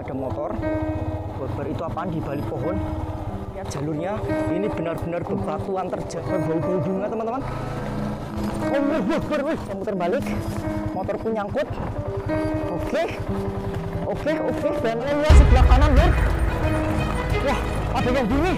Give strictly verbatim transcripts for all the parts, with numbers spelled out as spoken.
ada motor. Wakbar itu apaan di balik pohon? Lihat jalurnya, ini benar-benar bebatuan terjal, berbau-bau bunga teman-teman. Allah Wakbar, wih, saya muter balik, motorku nyangkut. Oke, oke, oke, dan lihat sebelah kanan ya. Wah, ada yang bunyi.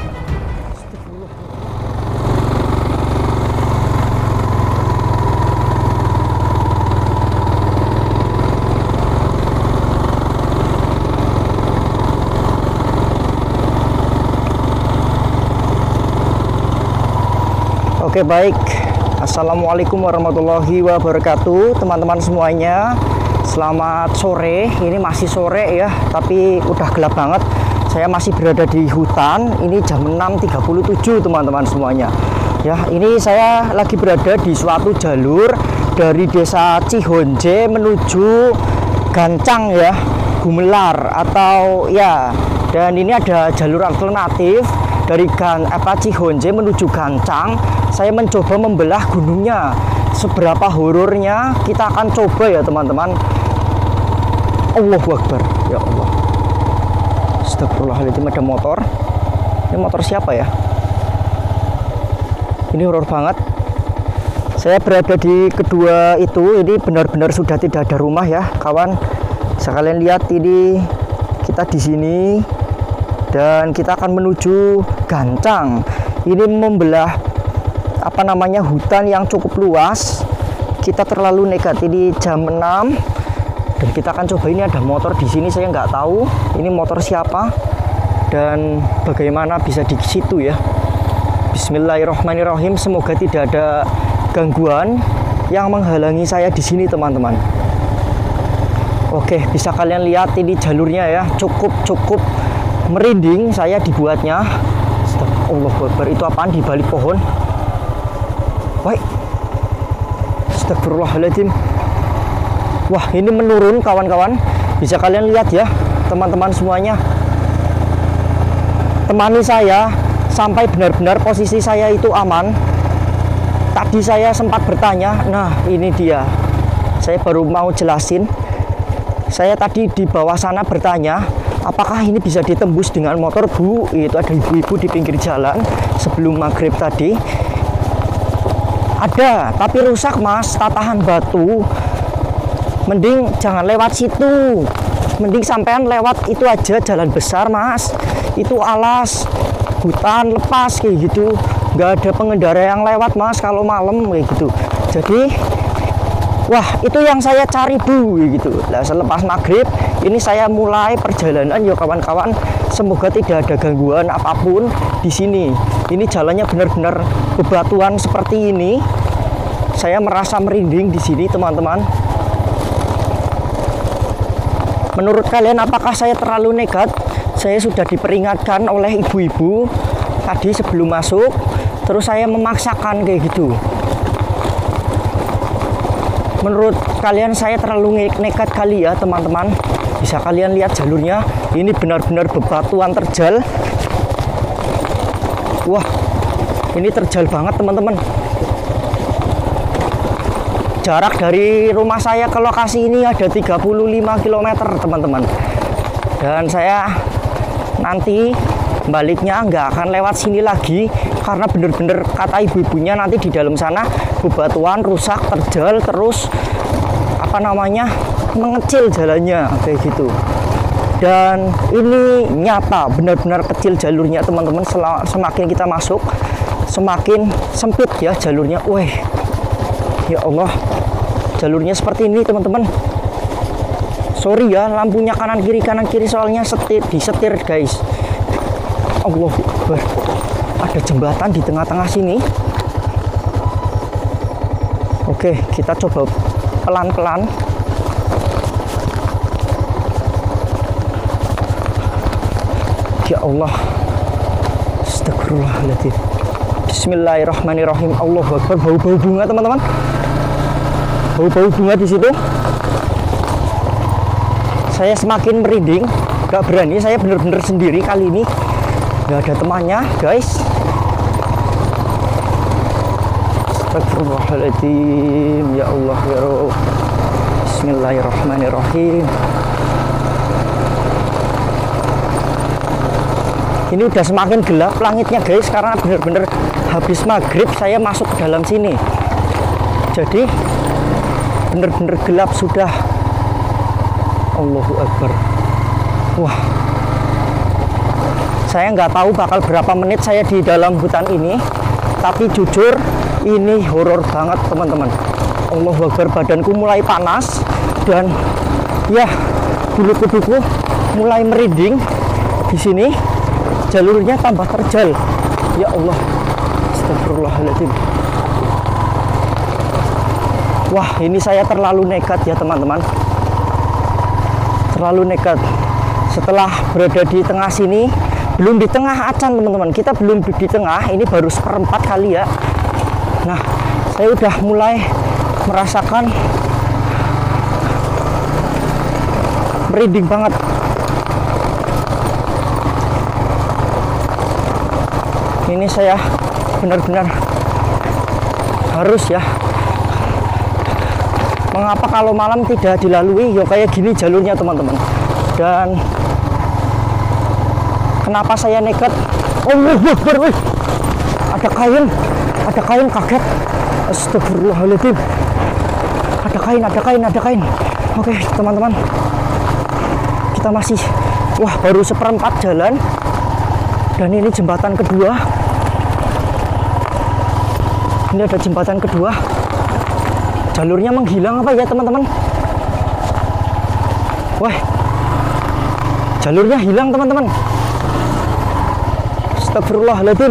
Oke, baik. Assalamualaikum warahmatullahi wabarakatuh, teman-teman semuanya. Selamat sore. Ini masih sore ya, tapi udah gelap banget. Saya masih berada di hutan. Ini jam enam tiga puluh tujuh, teman-teman semuanya. Ya, ini saya lagi berada di suatu jalur dari desa Cihonje menuju Gancang ya, Gumelar atau ya. Dan ini ada jalur alternatif dari Gan apa Cihonje menuju Gancang. Saya mencoba membelah gunungnya. Seberapa horornya kita akan coba ya teman-teman. Allahu Akbar, ya Allah. Astagfirullahaladzim, ada motor. Ini motor siapa ya? Ini horor banget. Saya berada di kedua itu. Ini benar-benar sudah tidak ada rumah ya, kawan. Sekalian lihat ini, kita di sini dan kita akan menuju Gancang. Ini membelah apa namanya hutan yang cukup luas. Kita terlalu nekat. Ini jam enam dan kita akan coba. Ini ada motor di sini, saya nggak tahu ini motor siapa dan bagaimana bisa di situ ya. Bismillahirrahmanirrahim. Semoga tidak ada gangguan yang menghalangi saya di sini teman-teman. Oke, bisa kalian lihat ini jalurnya ya, cukup cukup merinding saya dibuatnya. Allahu Akbar, itu apaan di balik pohon? Woi, astagfirullahaladzim. Wah, ini menurun kawan-kawan. Bisa kalian lihat ya teman-teman semuanya. Temani saya sampai benar-benar posisi saya itu aman. Tadi saya sempat bertanya. Nah, ini dia. Saya baru mau jelasin. Saya tadi di bawah sana bertanya, apakah ini bisa ditembus dengan motor, Bu? Itu ada ibu-ibu di pinggir jalan sebelum maghrib tadi. Ada, tapi rusak mas, tatahan batu. Mending jangan lewat situ. Mending sampean lewat itu aja, jalan besar mas. Itu alas, hutan lepas kayak gitu. Nggak ada pengendara yang lewat mas kalau malam kayak gitu. Jadi, wah itu yang saya cari Bu gitu. Nah, selepas maghrib ini saya mulai perjalanan ya kawan-kawan. Semoga tidak ada gangguan apapun di sini. Ini jalannya benar-benar bebatuan seperti ini. Saya merasa merinding di sini teman-teman. Menurut kalian apakah saya terlalu nekat? Saya sudah diperingatkan oleh ibu-ibu tadi sebelum masuk. Terus saya memaksakan kayak gitu. Menurut kalian saya terlalu nekat kali ya teman-teman? Bisa kalian lihat jalurnya, ini benar-benar bebatuan terjal. Wah, ini terjal banget teman-teman. Jarak dari rumah saya ke lokasi ini ada tiga puluh lima kilometer teman-teman. Dan saya nanti baliknya nggak akan lewat sini lagi, karena bener-bener kata ibu-ibunya nanti di dalam sana bebatuan rusak terjal terus apa namanya mengecil jalannya kayak gitu. Dan ini nyata benar-benar kecil jalurnya teman-teman. Semakin kita masuk semakin sempit ya jalurnya. Wih, ya Allah, jalurnya seperti ini teman-teman. Sorry ya lampunya kanan kiri kanan kiri soalnya setir disetir guys. Allah, ada jembatan di tengah-tengah sini. Oke, kita coba pelan-pelan. Ya Allah, astagfirullahaladzim. Bismillahirrahmanirrahim. Allahu Akbar. Bau-bau bunga teman-teman. Bau-bau bunga di situ. Saya semakin merinding. Gak berani, saya bener-bener sendiri kali ini. Gak ada temannya guys. Astagfirullahaladzim. Ya Allah ya Rabb. Bismillahirrahmanirrahim. Ini udah semakin gelap langitnya guys, karena bener-bener habis maghrib saya masuk ke dalam sini. Jadi bener-bener gelap sudah. Allahu Akbar. Wah, saya nggak tahu bakal berapa menit saya di dalam hutan ini, tapi jujur ini horor banget teman-teman. Allahu Akbar, badanku mulai panas dan ya bulu kuduku mulai merinding. Di sini jalurnya tambah terjal. Ya Allah, astagfirullahaladzim. Wah, ini saya terlalu nekat ya teman-teman, terlalu nekat. Setelah berada di tengah sini, belum di tengah acan teman-teman, kita belum di tengah, ini baru seperempat kali ya. Nah, saya udah mulai merasakan merinding banget. Ini saya benar-benar harus ya. Mengapa kalau malam tidak dilalui? Ya kayak gini jalurnya teman-teman. Dan kenapa saya nekat? Allahu Akbar. Ada kain, ada kain, kaget. Astagfirullahaladzim. Ada kain, ada kain, ada kain. Oke teman-teman, kita masih, wah baru seperempat jalan. Dan ini jembatan kedua. Ini ada jembatan kedua. Jalurnya menghilang apa ya teman-teman? Wah, jalurnya hilang teman-teman. Astagfirullahaladzim.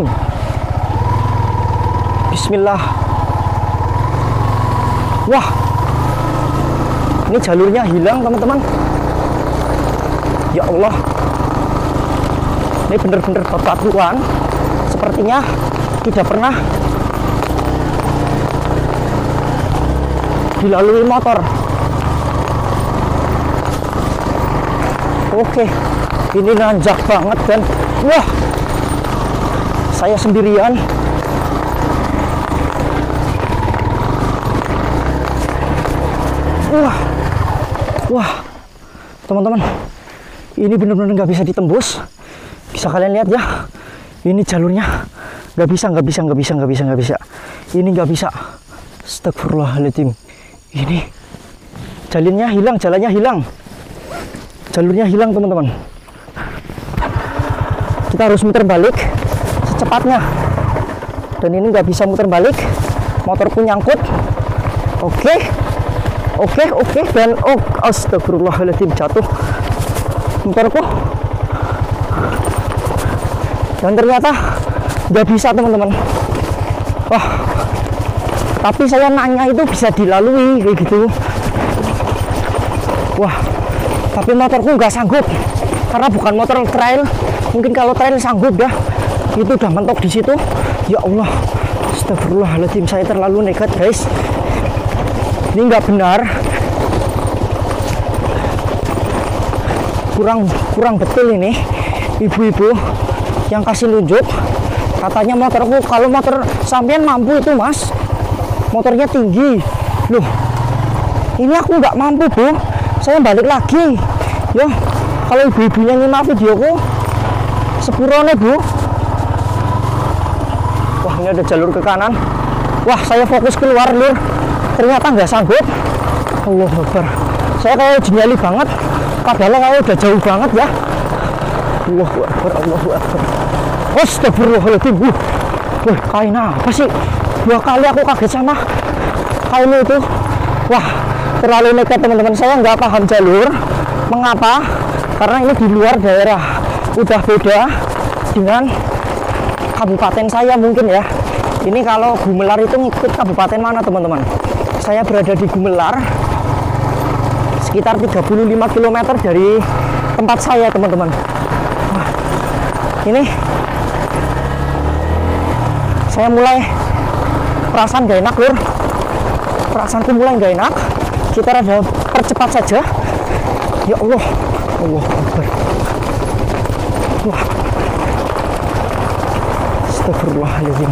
Bismillah. Wah, ini jalurnya hilang teman-teman. Ya Allah, ini benar-benar bebatuan. Sepertinya tidak pernah dilalui motor. Oke, ini nanjak banget dan wah, saya sendirian. Wah, wah, teman-teman, ini benar-benar nggak bisa ditembus. Bisa kalian lihat ya, ini jalurnya nggak bisa, nggak bisa, nggak bisa, nggak bisa, nggak bisa. Ini nggak bisa. Astagfirullahaladzim. Ini jalurnya hilang, jalannya hilang, jalurnya hilang teman-teman. Kita harus muter balik secepatnya. Dan ini nggak bisa muter balik, motorku nyangkut. Oke, oke, oke. Dan oh, astagfirullahaladzim, jatuh motorku. Dan ternyata nggak bisa teman-teman. Wah, tapi saya nanya itu bisa dilalui kayak gitu. Wah, tapi motorku nggak sanggup karena bukan motor trail. Mungkin kalau trail sanggup dah, itu udah mentok di situ. Ya Allah, astagfirullahaladzim, saya terlalu nekat guys. Ini nggak benar, kurang kurang betul ini. Ibu-ibu yang kasih nunjuk, katanya motorku, kalau motor sampean mampu itu mas, motornya tinggi. Loh, ini aku nggak mampu bu, saya balik lagi. Ya, kalau ibu-ibunya nyimak videoku, sepurone bu. Wah, ini ada jalur ke kanan. Wah, saya fokus keluar lur, ternyata nggak sanggup. Allahu Akbar, saya kayak uji nyali banget, padahal kayak udah jauh banget ya. Allahu Akbar, Allahu Akbar. Astagfirullahaladzim. Wah, kain apa sih? Dua kali aku kaget sama kain itu. Wah, terlalu nekat teman-teman. Saya nggak paham jalur. Mengapa? Karena ini di luar daerah, udah beda dengan kabupaten saya mungkin ya. Ini kalau Gumelar itu ngikut kabupaten mana teman-teman? Saya berada di Gumelar, sekitar tiga puluh lima kilometer dari tempat saya teman-teman. Wah, ini saya mulai perasaan gak enak lur, perasaanku mulai gak enak. Kita rada percepat saja. Ya Allah, Allah Akbar. Wah, astagfirullahaladzim.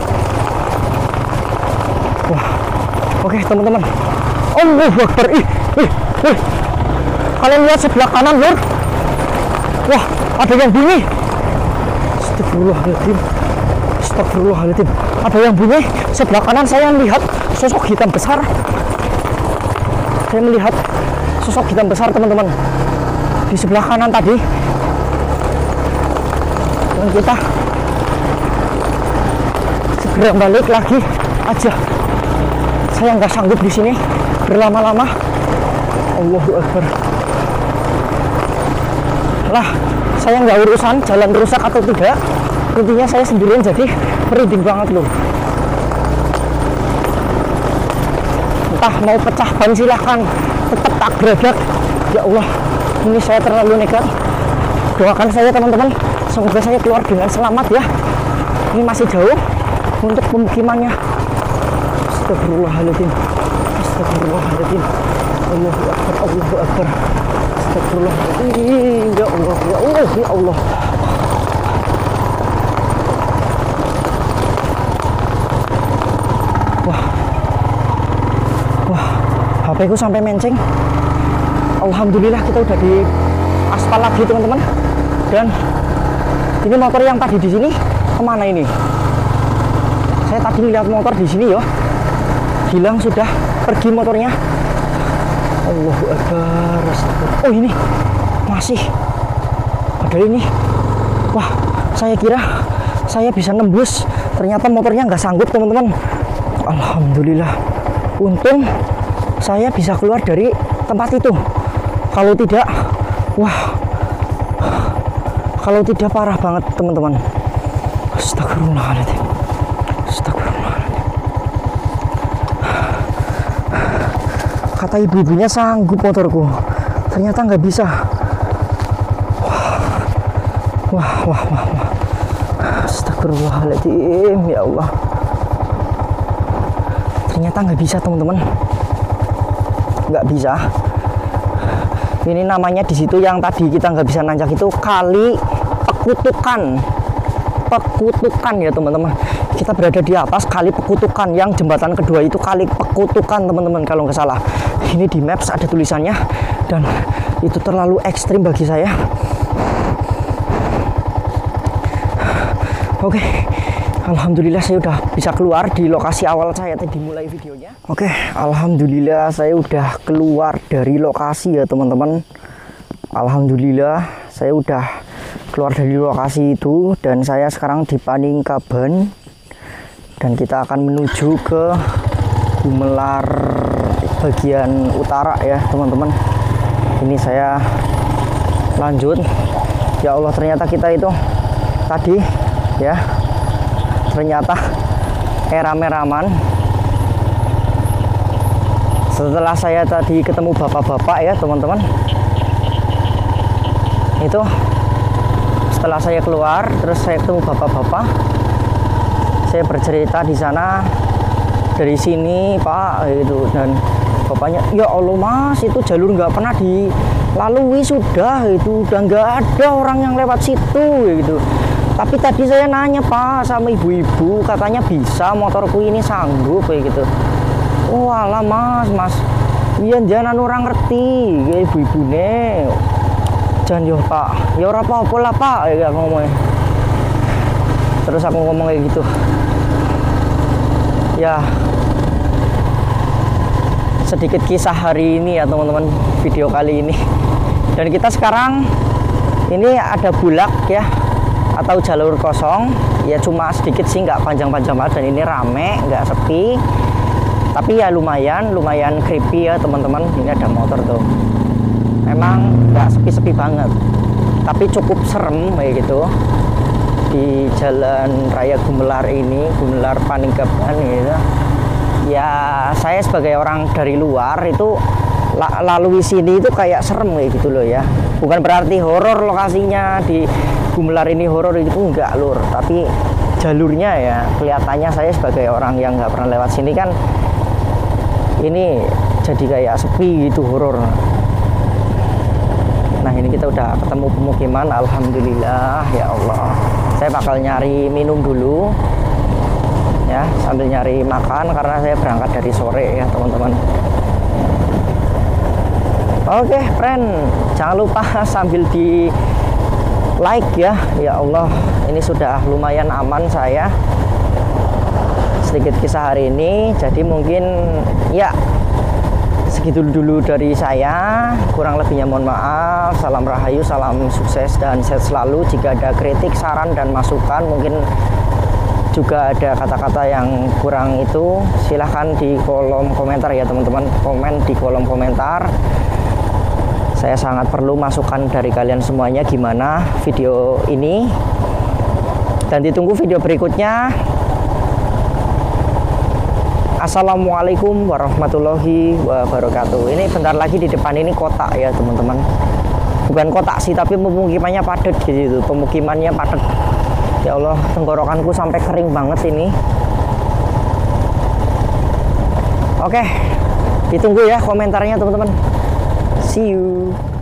Wah, oke teman-teman. Allah Akbar. Ih, ih, ih. Kalian lihat sebelah kanan lur. Wah, ada yang bunyi. Astagfirullahaladzim. Astagfirullahaladzim. Ada yang bunyi. Sebelah kanan saya melihat sosok hitam besar. Saya melihat sosok hitam besar, teman-teman, di sebelah kanan tadi. Dan kita segera balik lagi aja. Saya nggak sanggup di sini berlama-lama. Allahu Akbar. Lah, saya nggak urusan jalan rusak atau tidak. Intinya saya sendirian, jadi merinding banget loh. Entah mau pecah ban silahkan, tetap tak geradak. Ya Allah, ini saya terlalu nekat. Doakan saya, teman-teman, semoga saya keluar dengan selamat ya. Ini masih jauh untuk pemukimannya. Astagfirullahaladzim. Astagfirullahaladzim. Allahu Akbar, Allahu Akbar. Astagfirullahaladzim. Ya Allah, ya Allah, ya Allah. Wah, wah, H P ku sampai menceng. Alhamdulillah kita udah di aspal lagi, teman-teman. Dan ini motor yang tadi di sini kemana ini? Saya tadi lihat motor di sini ya, hilang sudah, pergi motornya. Allahu Akbar. Oh ini masih ada ini. Wah, saya kira saya bisa nembus, ternyata motornya nggak sanggup, teman-teman. Alhamdulillah, untung saya bisa keluar dari tempat itu. Kalau tidak, wah, kalau tidak parah banget, teman-teman. Astagfirullahaladzim. Astagfirullahaladzim. Kata ibu-ibunya sanggup motorku, ternyata nggak bisa. Wah, wah, wah, wah. Astagfirullahaladzim, ya Allah. Ternyata nggak bisa, teman-teman. Nggak bisa. Ini namanya di situ yang tadi kita nggak bisa nanjak itu kali Pekutukan. Pekutukan ya, teman-teman. Kita berada di atas kali Pekutukan. Yang jembatan kedua itu kali Pekutukan, teman-teman, kalau nggak salah. Ini di maps ada tulisannya, dan itu terlalu ekstrim bagi saya. Oke, alhamdulillah saya udah bisa keluar di lokasi awal saya tadi mulai videonya. Oke, alhamdulillah saya udah keluar dari lokasi ya, teman-teman. Alhamdulillah saya udah keluar dari lokasi itu, dan saya sekarang di Paningkaban, dan kita akan menuju ke Gumelar bagian utara ya, teman-teman. Ini saya lanjut. Ya Allah, ternyata kita itu tadi ya, ternyata eram-eraman. Setelah saya tadi ketemu bapak-bapak ya, teman-teman, itu setelah saya keluar terus saya ketemu bapak-bapak, saya bercerita di sana, dari sini Pak gitu, dan bapaknya, ya Allah Mas, itu jalur nggak pernah dilalui, sudah itu udah nggak ada orang yang lewat situ gitu. Tapi tadi saya nanya Pak sama ibu-ibu, katanya bisa, motorku ini sanggup kayak gitu. Oh alah Mas, Mas, iya jangan orang ngerti ya ibu-ibu nih. Jangan yo Pak, ya ora apa-apa lah Pak, ya ngomongnya. Terus aku ngomong kayak gitu. Ya, sedikit kisah hari ini ya, teman-teman, video kali ini. Dan kita sekarang ini ada bulak ya, atau jalur kosong ya, cuma sedikit sih, nggak panjang-panjang banget, dan ini rame, nggak sepi, tapi ya lumayan lumayan creepy ya, teman-teman. Ini ada motor tuh, memang nggak sepi-sepi banget, tapi cukup serem kayak gitu di jalan raya Gumelar ini, Gumelar Paningkaban gitu. Ya saya sebagai orang dari luar itu lalu sini itu kayak serem kayak gitu loh ya. Bukan berarti horor lokasinya di Gumelar ini, horor itu enggak lur, tapi jalurnya ya kelihatannya, saya sebagai orang yang nggak pernah lewat sini kan, ini jadi kayak sepi gitu, horor. Nah ini kita udah ketemu pemukiman, alhamdulillah ya Allah. Saya bakal nyari minum dulu ya, sambil nyari makan karena saya berangkat dari sore ya, teman-teman. Oke friend, jangan lupa sambil di like ya. Ya Allah, ini sudah lumayan aman saya sedikit kisah hari ini. Jadi mungkin ya segitu dulu dari saya, kurang lebihnya mohon maaf. Salam rahayu, salam sukses dan sehat selalu. Jika ada kritik, saran dan masukan, mungkin juga ada kata-kata yang kurang itu, silahkan di kolom komentar ya teman-teman. Komen di kolom komentar. Saya sangat perlu masukan dari kalian semuanya gimana video ini. Dan ditunggu video berikutnya. Assalamualaikum warahmatullahi wabarakatuh. Ini bentar lagi di depan ini kota ya teman-teman. Bukan kota sih, tapi pemukimannya padat gitu. Pemukimannya padat. Ya Allah, tenggorokanku sampai kering banget ini. Oke, ditunggu ya komentarnya teman-teman. See you.